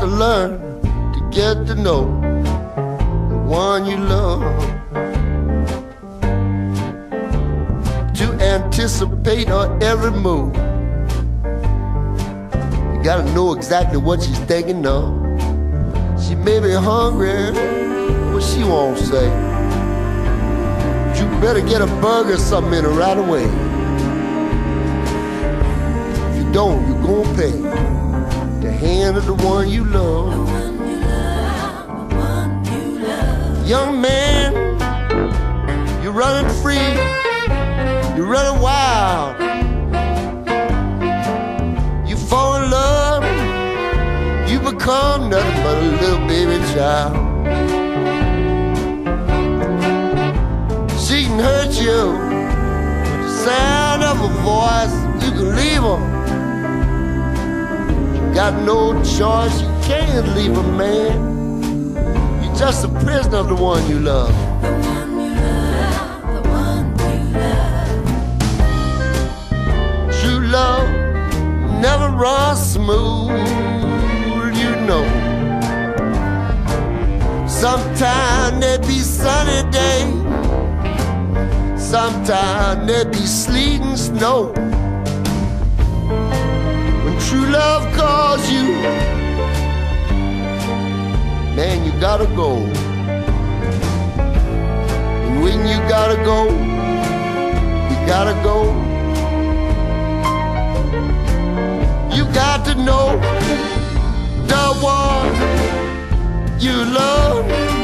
to learn to get to know the one you love, to anticipate her every move. You gotta know exactly what she's thinking of. She may be hungry, but she won't say. But you better get a burger or something in her right away. If you don't, you're gonna pay the hand of the one you love. Young man, you're running free, you're running wild. You fall in love, you become nothing but a little baby child. She can hurt you with the sound of her voice. You can leave her. You got no choice, you can't leave a man. You're just a prisoner of the one you love. The one you love, the one you love. True love never runs smooth, you know. Sometimes there be sunny days, sometimes there be sleet and snow. When true love calls you, man, you gotta go. And when you gotta go, you gotta go. You got to know the one you love.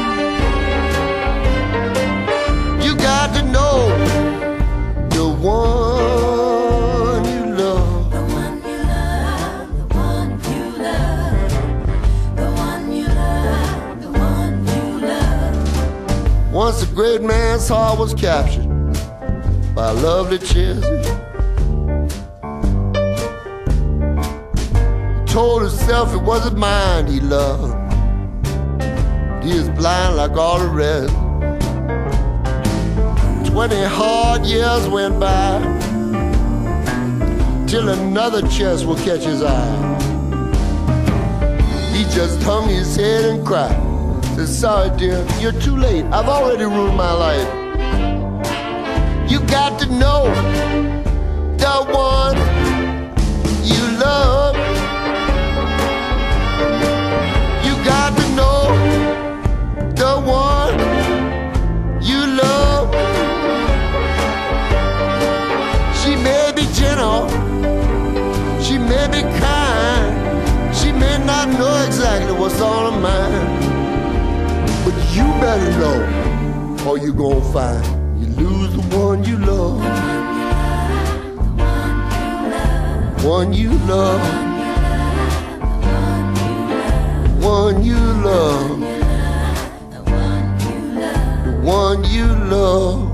You got to know the one you love. The one you love, the one you love. The one you love, the one you love. Once a great man's heart was captured by a lovely Chelsea. Told himself it wasn't mine he loved. He is blind like all the rest. 20 hard years went by till another chest will catch his eye. He just hung his head and cried. Said, sorry dear, you're too late. I've already ruined my life. You got to know the one you love. Got to know the one you love. She may be gentle, she may be kind, she may not know exactly what's on her mind, but you better know, or you're gonna find you lose the one you love. One you love. One you love, the one you love.